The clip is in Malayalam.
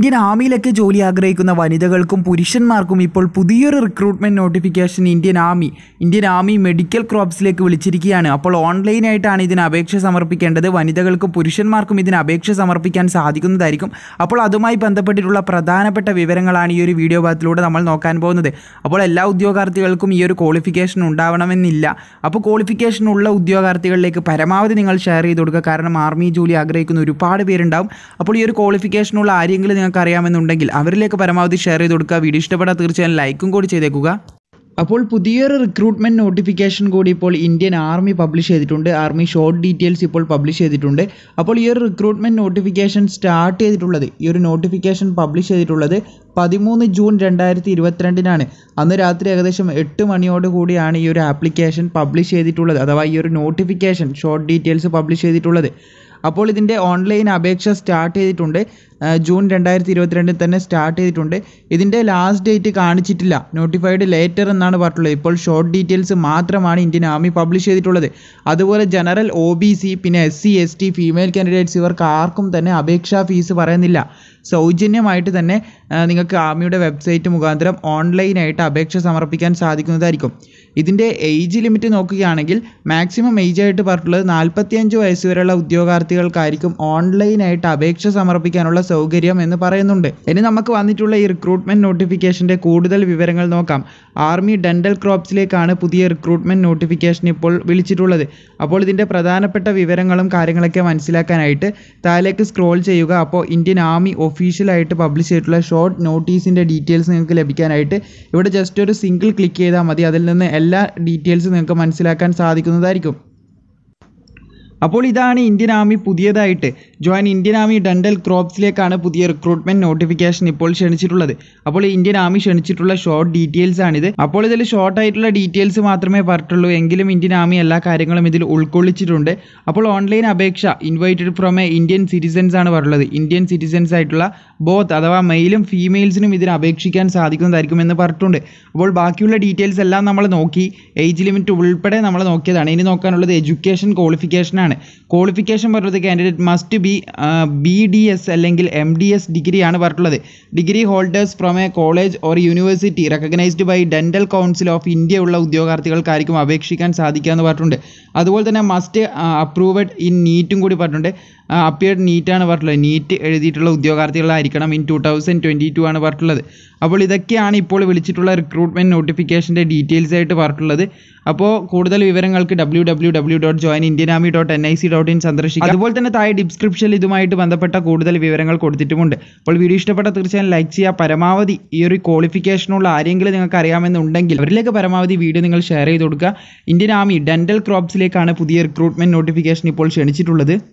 ഇന്ത്യൻ ആർമിയിലൊക്കെ ജോലി ആഗ്രഹിക്കുന്ന വനിതകൾക്കും പുരുഷന്മാർക്കും ഇപ്പോൾ പുതിയൊരു recruitment notification Indian army medical ക്രോപ്സിലേക്ക് വിളിച്ചിരിക്കുകയാണ്. അപ്പോൾ ഓൺലൈനായിട്ടാണ് ഇതിന് അപേക്ഷ സമർപ്പിക്കേണ്ടത്. വനിതകൾക്കും പുരുഷന്മാർക്കും ഇതിന് അപേക്ഷ സമർപ്പിക്കാൻ സാധിക്കുന്നതായിരിക്കും. അപ്പോൾ അതുമായി ബന്ധപ്പെട്ടിട്ടുള്ള പ്രധാനപ്പെട്ട വിവരങ്ങളാണ് ഈ ഒരു വീഡിയോ ഭാഗത്തിലൂടെ നമ്മൾ നോക്കാൻ പോകുന്നത്. അപ്പോൾ എല്ലാ ഉദ്യോഗാർത്ഥികൾക്കും ഈ ഒരു ക്വാളിഫിക്കേഷൻ ഉണ്ടാവണമെന്നില്ല. അപ്പോൾ ക്വാളിഫിക്കേഷൻ ഉള്ള ഉദ്യോഗാർത്ഥികളിലേക്ക് പരമാവധി നിങ്ങൾ ഷെയർ ചെയ്ത് കൊടുക്കുക. കാരണം ആർമി ജോലി ആഗ്രഹിക്കുന്ന ഒരുപാട് പേരുണ്ടാവും. അപ്പോൾ ഈ ഒരു ക്വാളിഫിക്കേഷനുള്ള ആരെങ്കിലും നിങ്ങൾക്ക് അറിയാമെന്നുണ്ടെങ്കിൽ അവരിലേക്ക് പരമാവധി ഷെയർ ചെയ്ത് കൊടുക്കുക. വീഡിയോ ഇഷ്ടപ്പെട്ടാൽ തീർച്ചയായും ലൈക്കും കൂടി ചെയ്തേക്കുക. അപ്പോൾ പുതിയൊരു റിക്രൂട്ട്മെൻറ്റ് നോട്ടിഫിക്കേഷൻ കൂടി ഇപ്പോൾ ഇന്ത്യൻ ആർമി പബ്ലിഷ് ചെയ്തിട്ടുണ്ട്. ആർമി ഷോർട്ട് ഡീറ്റെയിൽസ് ഇപ്പോൾ പബ്ലിഷ് ചെയ്തിട്ടുണ്ട്. അപ്പോൾ ഈ ഒരു റിക്രൂട്ട്മെൻറ്റ് നോട്ടിഫിക്കേഷൻ സ്റ്റാർട്ട് ചെയ്തിട്ടുള്ളത്, ഈ ഒരു നോട്ടിഫിക്കേഷൻ പബ്ലിഷ് ചെയ്തിട്ടുള്ളത് 13 ജൂൺ 2022 അന്ന് രാത്രി ഏകദേശം 8 മണിയോട് കൂടിയാണ് ഈ ഒരു ആപ്ലിക്കേഷൻ പബ്ലിഷ് ചെയ്തിട്ടുള്ളത്, അഥവാ ഈ ഒരു നോട്ടിഫിക്കേഷൻ ഷോർട്ട് ഡീറ്റെയിൽസ് പബ്ലിഷ് ചെയ്തിട്ടുള്ളത്. അപ്പോൾ ഇതിൻ്റെ ഓൺലൈൻ അപേക്ഷ സ്റ്റാർട്ട് ചെയ്തിട്ടുണ്ട്. ജൂൺ 2022 തന്നെ സ്റ്റാർട്ട് ചെയ്തിട്ടുണ്ട്. ഇതിൻ്റെ ലാസ്റ്റ് ഡേറ്റ് കാണിച്ചിട്ടില്ല. നോട്ടിഫൈഡ് ലേറ്റർ എന്നാണ് പറഞ്ഞിട്ടുള്ളത്. ഇപ്പോൾ ഷോർട്ട് ഡീറ്റെയിൽസ് മാത്രമാണ് ഇന്ത്യൻ ആർമി പബ്ലിഷ് ചെയ്തിട്ടുള്ളത്. അതുപോലെ ജനറൽ OBC പിന്നെ SC ST ഫീമെയിൽ കാൻഡിഡേറ്റ്സ് ഇവർക്ക് ആർക്കും തന്നെ അപേക്ഷാ ഫീസ് പറയുന്നില്ല. സൗജന്യമായിട്ട് തന്നെ നിങ്ങൾക്ക് ആർമിയുടെ വെബ്സൈറ്റ് മുഖാന്തരം ഓൺലൈനായിട്ട് അപേക്ഷ സമർപ്പിക്കാൻ സാധിക്കുന്നതായിരിക്കും. ഇതിൻ്റെ ഏജ് ലിമിറ്റ് നോക്കുകയാണെങ്കിൽ മാക്സിമം ഏജ് ആയിട്ട് പറഞ്ഞിട്ടുള്ളത് 45 വയസ്സ് വരെയുള്ള ഉദ്യോഗാർത്ഥികൾക്കായിരിക്കും ഓൺലൈനായിട്ട് അപേക്ഷ സമർപ്പിക്കാനുള്ള സൗകര്യം എന്ന് പറയുന്നുണ്ട്. ഇനി നമുക്ക് വന്നിട്ടുള്ള ഈ റിക്രൂട്ട്മെൻറ്റ് നോട്ടിഫിക്കേഷൻ്റെ കൂടുതൽ വിവരങ്ങൾ നോക്കാം. ആർമി ഡെൻ്റൽ ക്രോപ്സിലേക്കാണ് പുതിയ റിക്രൂട്ട്മെൻറ്റ് നോട്ടിഫിക്കേഷൻ ഇപ്പോൾ വിളിച്ചിട്ടുള്ളത്. അപ്പോൾ ഇതിൻ്റെ പ്രധാനപ്പെട്ട വിവരങ്ങളും കാര്യങ്ങളൊക്കെ മനസ്സിലാക്കാനായിട്ട് താഴേക്ക് സ്ക്രോൾ ചെയ്യുക. അപ്പോൾ ഇന്ത്യൻ ആർമി ഒഫീഷ്യലായിട്ട് പബ്ലിഷ് ചെയ്തിട്ടുള്ള ഷോർട്ട് നോട്ടീസിൻ്റെ ഡീറ്റെയിൽസ് നിങ്ങൾക്ക് ലഭിക്കാനായിട്ട് ഇവിടെ ജസ്റ്റ് ഒരു സിംഗിൾ ക്ലിക്ക് ചെയ്താൽ മതി. അതിൽ നിന്ന് എല്ലാ ഡീറ്റെയിൽസും നിങ്ങൾക്ക് മനസ്സിലാക്കാൻ സാധിക്കുന്നതായിരിക്കും. അപ്പോൾ ഇതാണ് ഇന്ത്യൻ ആർമി പുതിയതായിട്ട് ജോയിൻ ഇന്ത്യൻ ആർമി ഡെൻ്റൽ ക്രോപ്സിലേക്കാണ് പുതിയ റിക്രൂട്ട്മെൻറ്റ് നോട്ടിഫിക്കേഷൻ ഇപ്പോൾ ക്ഷണിച്ചിട്ടുള്ളത്. അപ്പോൾ ഇന്ത്യൻ ആർമി ക്ഷണിച്ചിട്ടുള്ള ഷോർട്ട് ഡീറ്റെയിൽസ് ആണിത്. അപ്പോൾ ഇതിൽ ഷോർട്ട് ആയിട്ടുള്ള ഡീറ്റെയിൽസ് മാത്രമേ പറഞ്ഞിട്ടുള്ളൂ, എങ്കിലും ഇന്ത്യൻ ആർമി എല്ലാ കാര്യങ്ങളും ഇതിൽ ഉൾക്കൊള്ളിച്ചിട്ടുണ്ട്. അപ്പോൾ ഓൺലൈൻ അപേക്ഷ ഇൻവൈറ്റഡ് ഫ്രോം ഇന്ത്യൻ സിറ്റിസൻസ് ആണ് പറഞ്ഞിട്ടുള്ളത്. ഇന്ത്യൻ സിറ്റിസൻസ് ആയിട്ടുള്ള ബോത്ത് അഥവാ മെയിലും ഫീമെയിൽസിനും ഇതിന് അപേക്ഷിക്കാൻ സാധിക്കുന്നതായിരിക്കും എന്ന് പറഞ്ഞിട്ടുണ്ട്. അപ്പോൾ ബാക്കിയുള്ള ഡീറ്റെയിൽസ് എല്ലാം നമ്മൾ നോക്കി, ഏജ് ലിമിറ്റ് ഉൾപ്പെടെ നമ്മൾ നോക്കിയതാണ്. ഇനി നോക്കാനുള്ളത് എഡ്യൂക്കേഷൻ ക്വാളിഫിക്കേഷനാണ്. ക്വാളിഫിക്കേഷൻ പറഞ്ഞത് കാൻഡിഡേറ്റ് മസ്റ്റ് ബി BDS അല്ലെങ്കിൽ MDS ഡിഗ്രിയാണ് പറഞ്ഞിട്ടുള്ളത്. Degree holders from a college or university recognised by dental council of India ഉള്ള ഉദ്യോഗാർത്ഥികൾക്കായിരിക്കും അപേക്ഷിക്കാൻ സാധിക്കുക എന്ന് പറഞ്ഞിട്ടുണ്ട്. അതുപോലെ തന്നെ മസ്റ്റ് അപ്രൂവഡ് ഇൻ നീറ്റും കൂടി പറഞ്ഞിട്ടുണ്ട്. അപ്പിയർഡ് നീറ്റാണ് പറഞ്ഞിട്ടുള്ളത്. നീറ്റ് എഴുതിയിട്ടുള്ള ഉദ്യോഗാർത്ഥികളായിരിക്കണം. ഇൻ 2022 ആണ് പറഞ്ഞിട്ടുള്ളത്. അപ്പോൾ ഇതൊക്കെയാണ് ഇപ്പോൾ വിളിച്ചിട്ടുള്ള റിക്രൂട്ട്മെൻറ്റ് നോട്ടിഫിക്കേഷൻ്റെ ഡീറ്റെയിൽസ് ആയിട്ട് പറഞ്ഞിട്ടുള്ളത്. അപ്പോൾ കൂടുതൽ വിവരങ്ങൾക്ക് www.joinindianarmy.nic.in സന്ദർശിക്കുക. അതുപോലെ തന്നെ താഴെ ഡിസ്ക്രിപ്ഷനിൽ ഇതുമായിട്ട് ബന്ധപ്പെട്ട കൂടുതൽ വിവരങ്ങൾ കൊടുത്തിട്ടുമുണ്ട്. അപ്പോൾ വീഡിയോ ഇഷ്ടപ്പെട്ട തീർച്ചയായും ലൈക്ക് ചെയ്യുക. പരമാവധി ഈ ഒരു ക്വാളിഫിക്കേഷനുള്ള ആരെങ്കിലും നിങ്ങൾക്ക് അറിയാമെന്നുണ്ടെങ്കിൽ അവരിലേക്ക് പരമാവധി വീഡിയോ നിങ്ങൾ ഷെയർ ചെയ്ത് കൊടുക്കുക. ഇന്ത്യൻ ആർമി ഡെൻ്റൽ ക്രോപ്സിലേക്കാണ് പുതിയ റിക്രൂട്ട്മെൻറ്റ് നോട്ടിഫിക്കേഷൻ ഇപ്പോൾ ക്ഷണിച്ചിട്ടുള്ളത്.